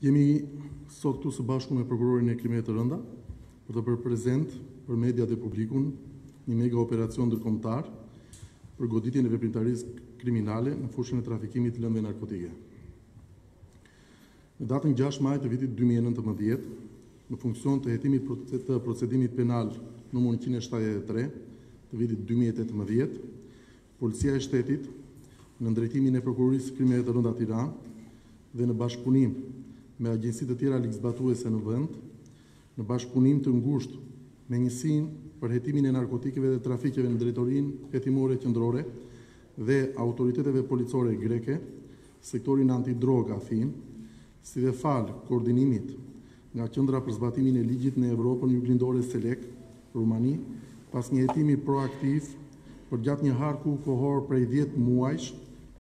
Jemi sot këtu së bashku me prokurorin e krimeve të rënda për të bërë prezent për media dhe publikun një mega operacion ndërkombëtar për goditjen e veprimtarisë kriminale në fushën e trafikimit të lëndëve narkotike. Në datën 6 maj të vitit 2019, në funksion të hetimit të procedimit penal numër 173 të vitit 2018, Policia e Shtetit, në ndrejtimin e Prokurorisë Krimeve të Rënda Tiranë dhe në bashkëpunim me agjensitë të tjera ligzbatuese në vend, në bashkëpunim të ngushtë me njësinë për hetimin e narkotikeve dhe trafikeve në drejtorinë hetimore qendrore dhe autoriteteve policore greke, sektorin antidroga afin, si dhe falë koordinimit nga Qendra për zbatimin e ligjit në Evropën Juglindore Selek, Rumani, pas një hetimi proaktiv për gjatë një harku kohor prej 10 muajsh